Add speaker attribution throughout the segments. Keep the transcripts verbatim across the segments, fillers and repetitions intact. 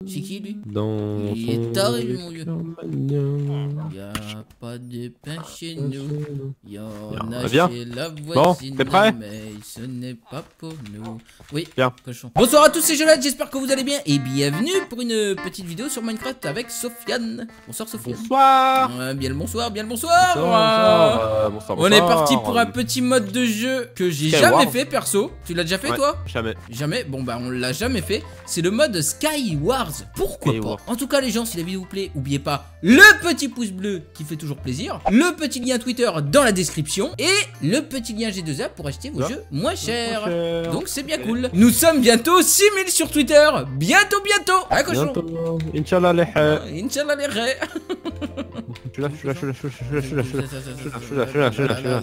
Speaker 1: C'est qui lui?
Speaker 2: Dans
Speaker 1: Il est taré lui mon vieux.
Speaker 2: Y'a
Speaker 1: Y'a pas de pain chez nous. Y'en a
Speaker 2: Viens.
Speaker 1: chez la
Speaker 2: Bon,
Speaker 1: voisine.
Speaker 2: t'es prêt?
Speaker 1: Mais ce n'est pas pour nous. Oui,
Speaker 2: Viens.
Speaker 1: cochon. Bonsoir à tous, c'est Jonathan, j'espère que vous allez bien. Et bienvenue pour une petite vidéo sur Minecraft avec Sofiane. Bonsoir Sofiane.
Speaker 2: Bonsoir.
Speaker 1: Euh, bien le bonsoir, bien le bonsoir.
Speaker 2: Bonsoir, bonsoir, euh, bonsoir,
Speaker 1: On est
Speaker 2: bonsoir.
Speaker 1: parti pour un petit mode de jeu que j'ai
Speaker 2: Skyward.
Speaker 1: jamais fait perso. Tu l'as déjà fait
Speaker 2: Ouais,
Speaker 1: toi?
Speaker 2: Jamais.
Speaker 1: Jamais? Bon bah on l'a jamais fait. C'est le mode Skywars. Pourquoi
Speaker 2: Skyward.
Speaker 1: pas? En tout cas les gens, si la vidéo vous plaît, n'oubliez pas le petit pouce bleu qui fait toujours plaisir, le petit lien Twitter dans la description et le petit lien G deux A pour acheter vos
Speaker 2: Là.
Speaker 1: jeux moins chers.
Speaker 2: Moins cher.
Speaker 1: Donc c'est bien
Speaker 2: Ok.
Speaker 1: cool. Nous sommes bientôt six mille sur Twitter. Bientôt bientôt. Ah cochon.
Speaker 2: Bientôt. Inch'Allah les
Speaker 1: Ah,
Speaker 2: haies.
Speaker 1: Inch'Allah les raies.
Speaker 2: Je suis là, je suis là, je suis là, je suis là, je suis là, je suis là, je suis là, je suis là, je suis là, je suis là, je suis là, je suis là, je suis là, je suis là, je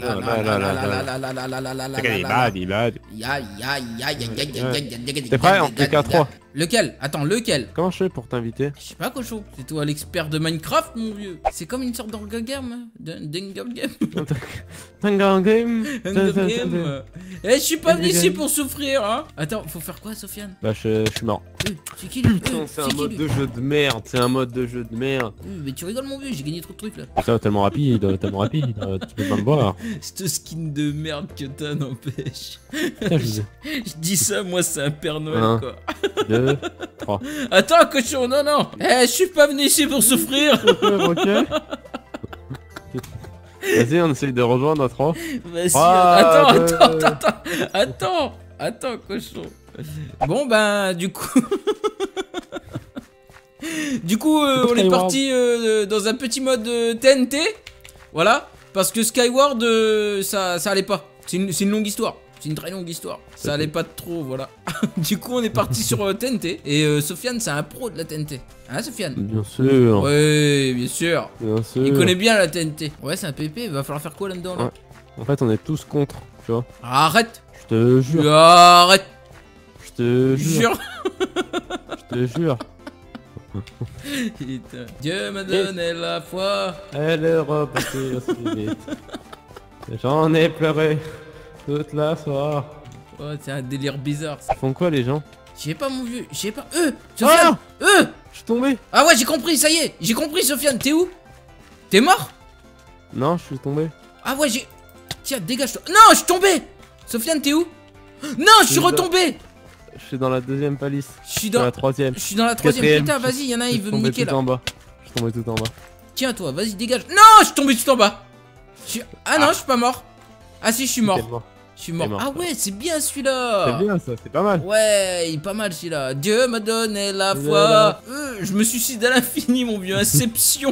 Speaker 2: suis là, je suis là.
Speaker 1: Ya, ya, ya, ya, ya, ya, ya, ya, ya,
Speaker 2: T'es prêt? On fait qu'à trois.
Speaker 1: Lequel? Attends, lequel?
Speaker 2: Comment je fais pour t'inviter?
Speaker 1: Je sais pas cochon, c'est toi l'expert de Minecraft mon vieux. C'est comme une sorte d'Hunger Game, hein, d'un- d'Hunger Game.
Speaker 2: Hunger Game.
Speaker 1: Hunger Game. Eh, je suis pas venu ici pour souffrir, hein. Attends, faut faire quoi Sofiane?
Speaker 2: Bah je je suis mort.
Speaker 1: Euh, C'est qui lui? Euh,
Speaker 2: Putain, c'est un
Speaker 1: qui,
Speaker 2: mode
Speaker 1: lui
Speaker 2: de jeu de merde, c'est un mode de jeu de merde.
Speaker 1: Euh, Mais tu rigoles mon vieux, j'ai gagné trop de trucs là.
Speaker 2: Putain, tellement rapide, tellement rapide, euh, tu peux pas me voir.
Speaker 1: Cette skin de merde que t'as n'empêche.
Speaker 2: Putain, je
Speaker 1: Je dis ça, moi c'est un Père Noël
Speaker 2: Un.
Speaker 1: quoi.
Speaker 2: deux, trois.
Speaker 1: Attends cochon, non non. Eh, je suis pas venu ici pour souffrir.
Speaker 2: Ok. Vas-y, on essaye de rejoindre à trois.
Speaker 1: Vas-y,
Speaker 2: Ah,
Speaker 1: attends,
Speaker 2: deux.
Speaker 1: attends, attends, attends, attends, cochon. Bon ben, du coup, du coup, euh, on est
Speaker 2: Skyward.
Speaker 1: parti euh, dans un petit mode euh, T N T, voilà, parce que Skyward, euh, ça, ça allait pas. C'est une, c'est une longue histoire. C'est une très longue histoire. Ça allait pas trop, voilà. Du coup, on est parti sur euh, T N T. Et euh, Sofiane, c'est un pro de la T N T. Hein, Sofiane?
Speaker 2: Bien sûr.
Speaker 1: Ouais, bien sûr.
Speaker 2: Bien sûr.
Speaker 1: Il connaît bien la T N T. Ouais, c'est un P P. Il va falloir faire quoi là-dedans là?
Speaker 2: Ouais. En fait, on est tous contre, tu vois.
Speaker 1: Arrête.
Speaker 2: Je te jure.
Speaker 1: Arrête.
Speaker 2: Je te jure.
Speaker 1: Jure.
Speaker 2: Je te jure.
Speaker 1: Putain. Dieu m'a donné la foi.
Speaker 2: Elle est repartie aussi vite. J'en ai pleuré toute la soirée.
Speaker 1: Oh, c'est un délire bizarre ça.
Speaker 2: Ils font quoi les gens?
Speaker 1: Je sais pas mon vieux, je sais pas. Euh, Sofiane.
Speaker 2: Ah
Speaker 1: Euh.
Speaker 2: Je suis tombé.
Speaker 1: Ah ouais, j'ai compris, ça y est. J'ai compris Sofiane, t'es où? T'es mort?
Speaker 2: Non, je suis tombé.
Speaker 1: Ah ouais, j'ai... Tiens, dégage-toi. Non, je suis tombé. Sofiane, t'es où? Non, je suis
Speaker 2: Je suis
Speaker 1: retombé.
Speaker 2: Je suis dans la deuxième palisse.
Speaker 1: Je suis
Speaker 2: Dans
Speaker 1: dans...
Speaker 2: la troisième.
Speaker 1: Je suis dans la troisième.
Speaker 2: Quatrième.
Speaker 1: Putain, vas-y, y'en a un,
Speaker 2: Je
Speaker 1: il
Speaker 2: suis
Speaker 1: veut me
Speaker 2: tombé
Speaker 1: niquer
Speaker 2: tout
Speaker 1: là.
Speaker 2: en bas. Je suis tombé tout en bas.
Speaker 1: Tiens, toi, vas-y, dégage. Non, je suis tombé tout en bas. Je suis... Ah non,
Speaker 2: Ah.
Speaker 1: je suis pas mort. Ah si, je suis
Speaker 2: T'es
Speaker 1: mort.
Speaker 2: mort.
Speaker 1: Je suis mort.
Speaker 2: mort.
Speaker 1: Ah ouais, c'est bien celui-là.
Speaker 2: C'est bien ça, c'est pas mal.
Speaker 1: Ouais, il est pas mal celui-là. Dieu m'a donné la
Speaker 2: Donné
Speaker 1: foi.
Speaker 2: la-
Speaker 1: Euh, je me suicide à l'infini, mon vieux. Inception.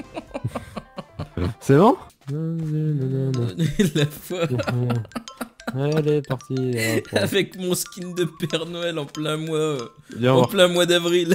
Speaker 2: C'est bon?
Speaker 1: Donner la foi.
Speaker 2: Elle est partie. là, trois.
Speaker 1: Avec mon skin de Père Noël en plein mois. euh,
Speaker 2: Viens
Speaker 1: en
Speaker 2: voir.
Speaker 1: plein mois d'avril.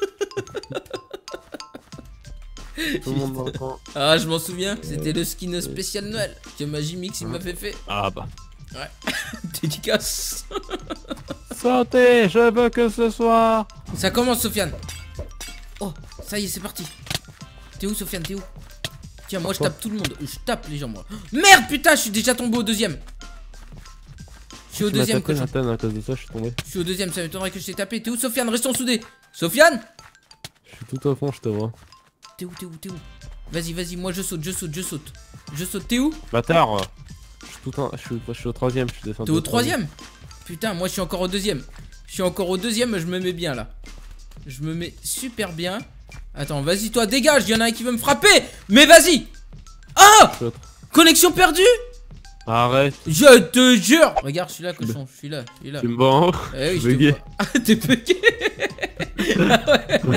Speaker 2: Tout le monde dans le coin.
Speaker 1: Ah, je m'en souviens. C'était le skin spécial Noël que Magimix il m'avait fait.
Speaker 2: Ah bah.
Speaker 1: Dédicace.
Speaker 2: Sortez, je veux que ce soit.
Speaker 1: Ça commence, Sofiane. Oh, ça y est, c'est parti. T'es où, Sofiane? T'es où? Tiens, moi je
Speaker 2: Quoi
Speaker 1: tape tout le monde. Je tape les gens, moi. Merde, putain, je suis déjà tombé au deuxième. Je suis au
Speaker 2: Tu m'as
Speaker 1: deuxième,
Speaker 2: tapé,
Speaker 1: cochon.
Speaker 2: Nathan, à cause de ça, je suis tombé.
Speaker 1: Je suis au deuxième, ça m'étonnerait que je t'ai tapé. T'es où, Sofiane? Restons soudés. Sofiane?
Speaker 2: Je suis tout au fond, je te vois.
Speaker 1: T'es où, t'es où, t'es où? Vas-y, vas-y, moi je saute, je saute, je saute. Je saute, t'es où?
Speaker 2: Bâtard. Je suis tout en... je suis... je suis au troisième, je suis descendu.
Speaker 1: T'es au troisième? Putain, moi je suis encore au deuxième. Je suis encore au deuxième, je me mets bien là. Je me mets super bien. Attends, vas-y, toi, dégage, il y en a un qui veut me frapper. Mais vas-y. Oh,
Speaker 2: L'autre.
Speaker 1: connexion perdue.
Speaker 2: Arrête,
Speaker 1: Je te jure. Regarde, je suis là, cochon, je suis là, je suis là.
Speaker 2: tu me vois en haut.
Speaker 1: Eh oui,
Speaker 2: je
Speaker 1: je te
Speaker 2: bugué.
Speaker 1: vois. Ah, t'es bugué. Ah ouais.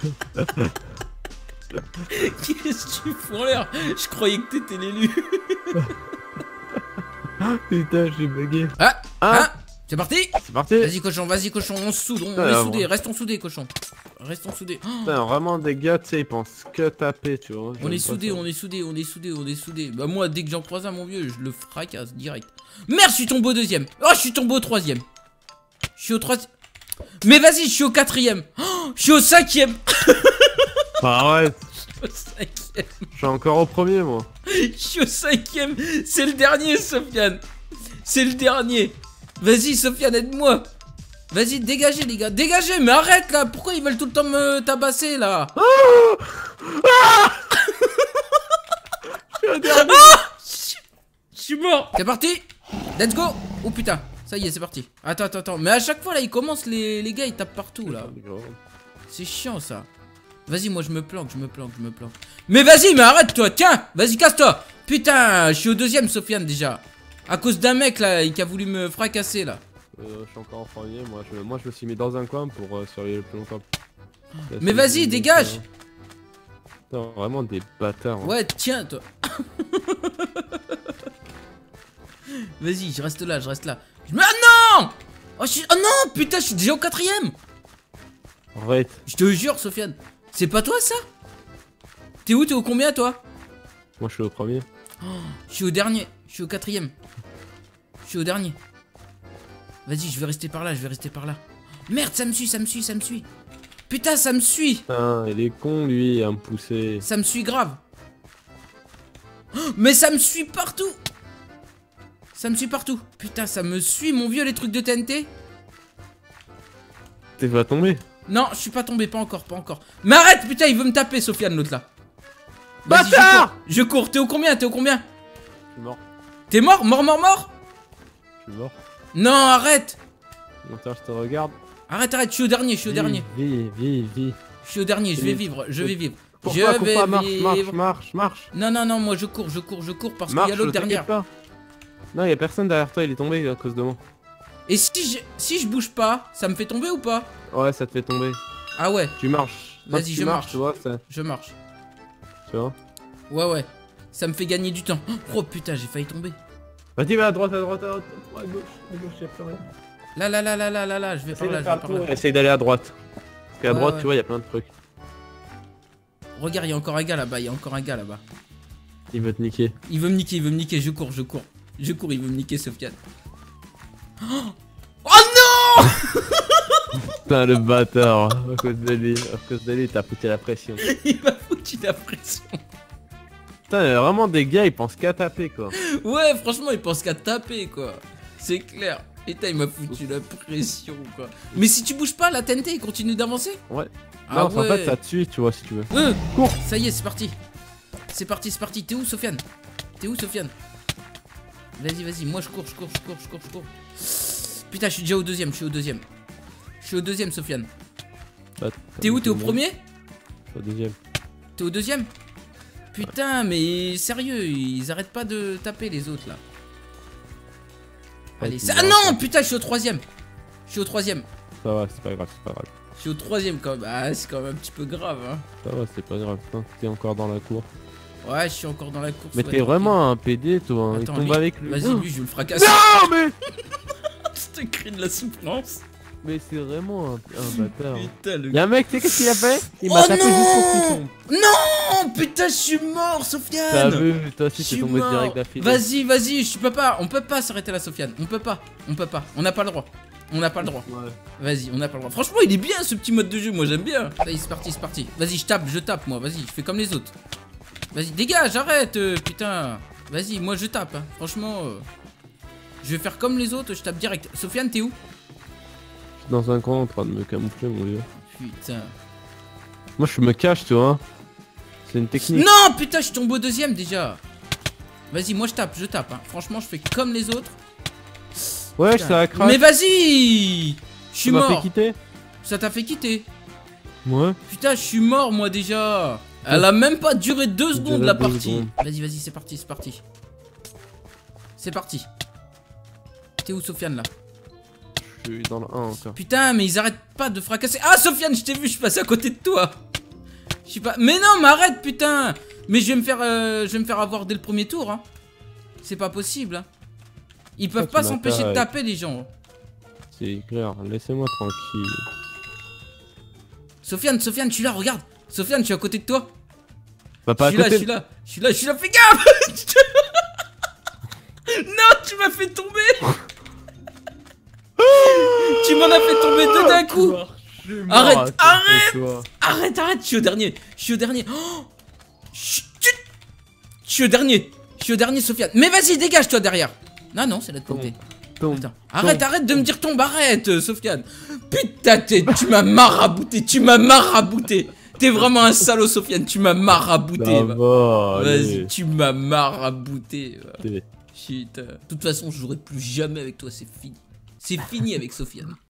Speaker 1: Qu'est-ce que tu fous en l'air? Je croyais que t'étais l'élu.
Speaker 2: Putain, je suis bugué.
Speaker 1: Ah,
Speaker 2: Ah.
Speaker 1: ah, c'est parti.
Speaker 2: C'est parti.
Speaker 1: Vas-y, cochon, vas-y, cochon, on se soude, on, on
Speaker 2: Putain,
Speaker 1: est
Speaker 2: là,
Speaker 1: soudés,
Speaker 2: moi.
Speaker 1: restons soudés, cochon. Restons soudés. Oh,
Speaker 2: Putain, vraiment des gars, tu sais, ils pensent que taper, tu vois.
Speaker 1: on est soudés, on est soudés, on est soudés, on est soudés. Bah moi, dès que j'en croise un, mon vieux, je le fracasse direct. Merde, je suis tombé au deuxième. Oh, je suis tombé au troisième. Je suis au troisième. Mais vas-y, je suis au quatrième. Oh, je suis au cinquième.
Speaker 2: Arrête,
Speaker 1: Au cinquième.
Speaker 2: je suis encore au premier, moi.
Speaker 1: Je suis au cinquième. C'est le dernier, Sofiane. C'est le dernier. Vas-y, Sofiane, aide-moi. Vas-y, dégagez les gars, dégagez. Mais arrête là, pourquoi ils veulent tout le temps me tabasser là?
Speaker 2: Oh ah je suis un dernier.
Speaker 1: Ah, je suis mort. C'est parti. Let's go. Oh putain, ça y est, c'est parti. Attends, attends, attends. Mais à chaque fois là, ils commencent, les, les gars, ils tapent partout là. C'est chiant ça. Vas-y, moi je me planque, je me planque, je me planque. Mais vas-y, mais arrête toi, tiens. Vas-y, casse-toi. Putain, je suis au deuxième, Sofiane déjà. À cause d'un mec là, qui a voulu me fracasser là.
Speaker 2: Euh, je suis encore en premier, moi je, moi je me suis mis dans un coin pour euh, surveiller le plus longtemps. Là,
Speaker 1: mais vas-y, dégage.
Speaker 2: Putain, vraiment des bâtards. Hein.
Speaker 1: Ouais, tiens toi. Vas-y, je reste là, je reste là. Je me... Ah non oh, je suis... oh non, putain, je suis déjà au quatrième.
Speaker 2: Arrête.
Speaker 1: Je te jure, Sofiane. C'est pas toi ça? T'es où? T'es au combien toi?
Speaker 2: Moi je suis au premier.
Speaker 1: Oh, je suis au dernier, je suis au quatrième. Je suis au dernier. Vas-y, je vais rester par là, je vais rester par là. Merde, ça me suit, ça me suit, ça me suit. Putain, ça me suit.
Speaker 2: Putain, il est con lui à me pousser.
Speaker 1: Ça me suit grave. Oh, mais ça me suit partout. Ça me suit partout. Putain, ça me suit, mon vieux, les trucs de T N T.
Speaker 2: T'es pas tombé?
Speaker 1: Non, je suis pas tombé, pas encore, pas encore. Mais arrête, putain, il veut me taper, Sofiane, l'autre là.
Speaker 2: Bâtard!
Speaker 1: Je cours, t'es au combien? T'es au combien?
Speaker 2: Je suis mort.
Speaker 1: T'es mort? Mort, mort, mort?
Speaker 2: Je suis mort.
Speaker 1: Non, arrête.
Speaker 2: Attends, je te regarde.
Speaker 1: Arrête, arrête, je suis au dernier, je suis au dernier.
Speaker 2: Vis, vis, vis.
Speaker 1: Je suis au dernier, je vais vivre, je vais vivre.
Speaker 2: Pourquoi,
Speaker 1: je vais
Speaker 2: pourquoi marche,
Speaker 1: vivre.
Speaker 2: marche, marche, marche.
Speaker 1: Non, non, non, moi je cours, je cours, je cours parce qu'il
Speaker 2: Marche,
Speaker 1: y a l'autre derrière.
Speaker 2: pas. Non, il y a personne derrière toi, il est tombé à cause de moi.
Speaker 1: Et si je, si je bouge pas, ça me fait tomber ou pas?
Speaker 2: Ouais, ça te fait tomber.
Speaker 1: Ah ouais,
Speaker 2: Tu marches. Quand
Speaker 1: Vas-y,
Speaker 2: tu
Speaker 1: je
Speaker 2: marches,
Speaker 1: marche.
Speaker 2: Tu vois, ça.
Speaker 1: je marche.
Speaker 2: Tu vois.
Speaker 1: Ouais, ouais, ça me fait gagner du temps. Oh putain, j'ai failli tomber.
Speaker 2: Vas-y, va à droite, à droite, à droite, à gauche, à gauche, y'a plus rien.
Speaker 1: Là, là, là, là, là, là, là, je vais par là, je vais par là.
Speaker 2: Essaye d'aller à droite. Parce qu'à
Speaker 1: Ouais,
Speaker 2: droite,
Speaker 1: ouais.
Speaker 2: tu vois, il y a plein de trucs.
Speaker 1: Regarde, il y a encore un gars là-bas, il y a encore un gars là-bas.
Speaker 2: Il veut te niquer.
Speaker 1: Il veut me niquer, il veut me niquer, je cours, je cours. Je cours, il veut me niquer, Sofiane. Oh, oh non.
Speaker 2: Putain, le bâtard. À cause de lui, à cause de lui, t'as foutu la pression.
Speaker 1: Il m'a foutu la pression.
Speaker 2: Putain, il y a vraiment des gars, ils pensent qu'à taper, quoi.
Speaker 1: Ouais, franchement, il pense qu'à taper, quoi. C'est clair. Putain, il m'a foutu la pression, quoi. Mais si tu bouges pas, la T N T, il continue d'avancer.
Speaker 2: Ouais.
Speaker 1: Ah
Speaker 2: non,
Speaker 1: ouais.
Speaker 2: en fait, ça te suit, tu vois, si tu veux.
Speaker 1: Euh,
Speaker 2: Cours.
Speaker 1: Ça y est, c'est parti. C'est parti, c'est parti. T'es où, Sofiane? T'es où, Sofiane? Vas-y, vas-y. Moi, je cours, je cours, je cours, je cours, je cours. Putain, je suis déjà au deuxième, je suis au deuxième. Je suis au deuxième, Sofiane.
Speaker 2: Bah,
Speaker 1: T'es où? T'es au premier?
Speaker 2: Au deuxième.
Speaker 1: T'es au deuxième? Putain, mais sérieux, ils arrêtent pas de taper les autres, là. Allez, ça... Ah non, putain, je suis au troisième. Je suis au troisième.
Speaker 2: Ça va, c'est pas grave, c'est pas grave.
Speaker 1: Je suis au troisième quand même. Ah, c'est quand même un petit peu grave, hein.
Speaker 2: Ça va, c'est pas grave. Putain, t'es encore dans la cour.
Speaker 1: Ouais, je suis encore dans la course.
Speaker 2: Mais
Speaker 1: ouais,
Speaker 2: t'es
Speaker 1: tranquille.
Speaker 2: vraiment un P D, toi. Hein.
Speaker 1: Attends,
Speaker 2: Il tombe
Speaker 1: lui-
Speaker 2: avec lui.
Speaker 1: Vas-y, lui, je vais le fracasser.
Speaker 2: Non, mais.
Speaker 1: C'est un cri de la souffrance.
Speaker 2: Mais c'est vraiment un, un bâtard. hein.
Speaker 1: Putain, le
Speaker 2: Y'a un mec, tu sais qu'est-ce qu'il a fait? Il
Speaker 1: Oh
Speaker 2: m'a tapé
Speaker 1: non
Speaker 2: juste pour qu'il tombe.
Speaker 1: Non, putain, je suis mort,
Speaker 2: T'as
Speaker 1: Sofiane.
Speaker 2: vu, toi
Speaker 1: Je
Speaker 2: aussi
Speaker 1: suis
Speaker 2: t'es tombé
Speaker 1: mort.
Speaker 2: direct d'affilée.
Speaker 1: Vas-y, vas-y, je peux pas. On peut pas s'arrêter là, Sofiane. On peut pas. On peut pas. On n'a pas le droit. On n'a pas le droit.
Speaker 2: Ouais.
Speaker 1: Vas-y, on n'a pas le droit. Franchement, il est bien ce petit mode de jeu. Moi, j'aime bien. Allez, c'est parti, c'est parti. Vas-y, je tape, je tape, moi. Vas-y, je fais comme les autres. Vas-y, dégage, arrête, euh, putain. Vas-y, moi, je tape. Hein. Franchement, euh, je vais faire comme les autres. Je tape direct. Sofiane, t'es où?
Speaker 2: Je suis dans un coin en train de me camoufler, mon vieux.
Speaker 1: Putain.
Speaker 2: Moi, je me cache, tu vois. C'est une technique.
Speaker 1: Non, putain, je tombe au deuxième déjà. Vas-y, moi, je tape, je tape. Hein. Franchement, je fais comme les autres.
Speaker 2: Ouais,
Speaker 1: Putain.
Speaker 2: ça a craqué.
Speaker 1: Mais vas-y. Je suis
Speaker 2: Tu m'as
Speaker 1: mort.
Speaker 2: fait quitter.
Speaker 1: Ça t'a fait quitter.
Speaker 2: Ouais.
Speaker 1: Putain, je suis mort, moi, déjà. Elle a même pas duré deux secondes,
Speaker 2: duré
Speaker 1: la
Speaker 2: deux
Speaker 1: partie.
Speaker 2: secondes.
Speaker 1: Vas-y, vas-y, c'est parti, c'est parti. C'est parti. T'es où, Sofiane, là?
Speaker 2: Je suis dans le un encore.
Speaker 1: Putain, mais ils arrêtent pas de fracasser. Ah, Sofiane, je t'ai vu, je suis passé à côté de toi. Je suis pas... Mais non, mais arrête, putain. Mais je vais me faire, euh, je vais me faire avoir dès le premier tour, hein. C'est pas possible, hein. Ils peuvent
Speaker 2: Pourquoi
Speaker 1: pas
Speaker 2: tu
Speaker 1: s'empêcher de
Speaker 2: m'attaques?
Speaker 1: taper, les gens.
Speaker 2: C'est clair, laissez-moi tranquille.
Speaker 1: Sofiane, Sofiane, je suis là, regarde. Sofiane, je suis à côté de toi.
Speaker 2: Bah, pas
Speaker 1: Je
Speaker 2: à
Speaker 1: suis là, je
Speaker 2: côté.
Speaker 1: suis là, je suis là, je suis là, fais gaffe. Non, tu m'as fait tomber. Tu m'en as fait tomber deux d'un coup. Arrête, arrête. Arrête, arrête, je suis au dernier. Je suis au dernier. Oh, chut. Je suis au dernier. Je suis au dernier, Sofiane. Mais vas-y, dégage-toi derrière. Non, non, c'est l'autre côté.
Speaker 2: tombe.
Speaker 1: Attends, arrête, arrête de me dire tombe, arrête, euh, Sofiane. Putain, t'es- tu m'as marabouté, tu m'as marabouté. T'es vraiment un salaud, Sofiane, tu m'as marabouté.
Speaker 2: Ça
Speaker 1: va.
Speaker 2: va,
Speaker 1: Vas-y,
Speaker 2: allez.
Speaker 1: tu m'as marabouté. va.
Speaker 2: Allez.
Speaker 1: Shit. euh. De toute façon, je jouerai plus jamais avec toi, c'est fini. C'est fini avec Sofiane.